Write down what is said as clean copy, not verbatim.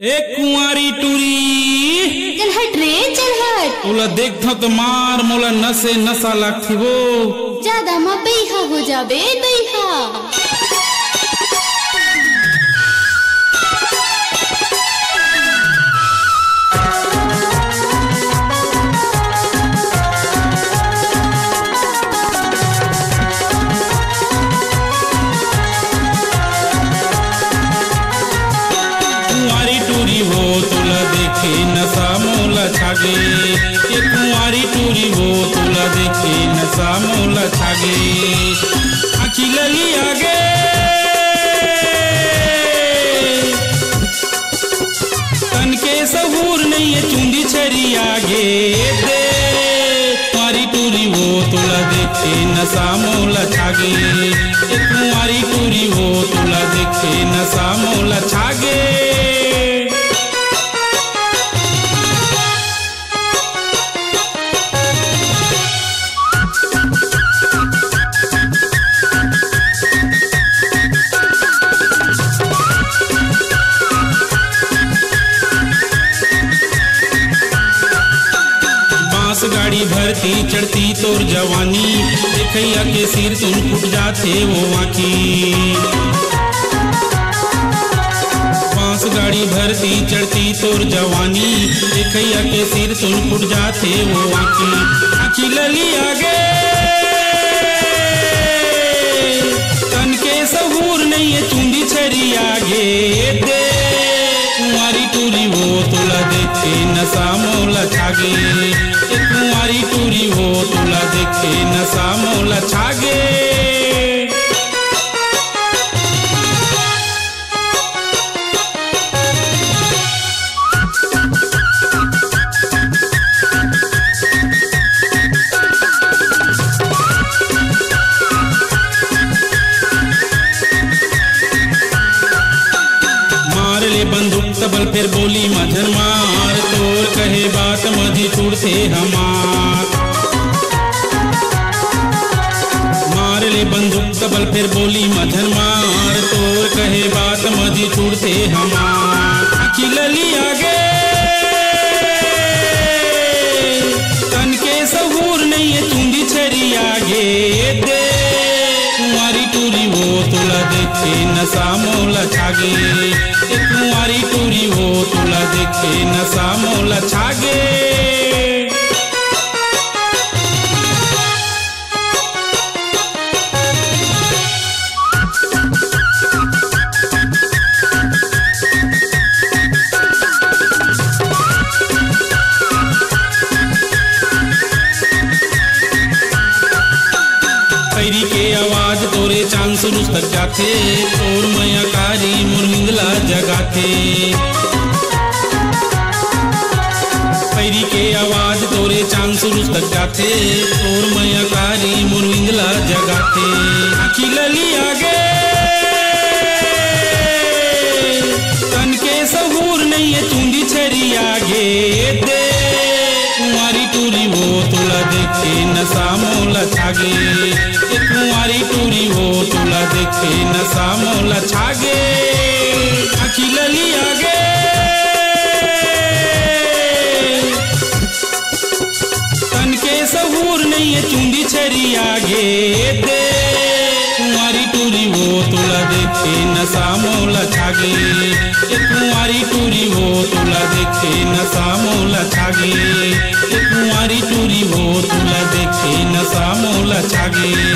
एक कुंवारी टूरी चल हट रे चल हट। ओला देखता तो मार मोला नसे नशा लागती वो ज्यादा मा बैहा हो जाबे बैहा। नशा मोला छागे ये कुंवारी टूरी हो तुला देखे नशा मोला छागे आखी लगी आगे तन के सहूर नहीं है चुंदी छरी आगे दे कुंवारी टूरी हो तुला देखे नशा मोला छागे ये कुंवारी टूरी हो तुला देखे नशा मोला छागे। गाड़ी भरती चढ़ती तोर जवानी देखैया के सिर तुम फुट जाते वो आँखी। बांस गाड़ी भरती चढ़ती तोर जवानी देखैया के सिर तुम फुट जाते वो आँखी। आँखी लली आगे तन के सहूर नहीं है चुंदी छरी आगे दे कुंवारी टूरी हो तुला देखे नशा मोला छागे कुंवारी टूरी हो तुला देखे नशा मोला छागे। मार ले बंदूक तबल फिर बोली मझन मार तोर कहे बात मधी छूटते हमार। मार ले बंदूक तबल फिर बोली मझन मार तोर कहे बात मधी छूटते हमार। आखी लली आगे तन के सहूर नहीं है चुंदी छरी आगे दे कुंवारी टूरी हो तुला देखे नशा मोला छागे कुंवारी टूरी हो तुला देखे नशा मोला छागे। पैरी के आवाज तोरे चांद सुरुस तक जाते तोर मैया कारी मुरमिंगला जगाते। पैरी के आवाज तोरे चांद सुरुस तक जाते तोर मैया कारी मुरमिंगला जगाते। आखी लली आगे तन के सहूर नहीं है चुंदी छरी आगे दे कुंवारी टूरी हो तुला देखे नशा मोला छागे कुंवारी टूरी हो तुला देखे नशा मोला छागे। आखी लली आगे तन के सहूर नहीं है चुंदी छरी आगे दे कुंवारी टूरी हो तुला देखे नशा मोला छागे कुंवारी टूरी हो तुला देखे नशा मोला छागे कुंवारी टूरी हो तुला देखे नशा मोला छागे।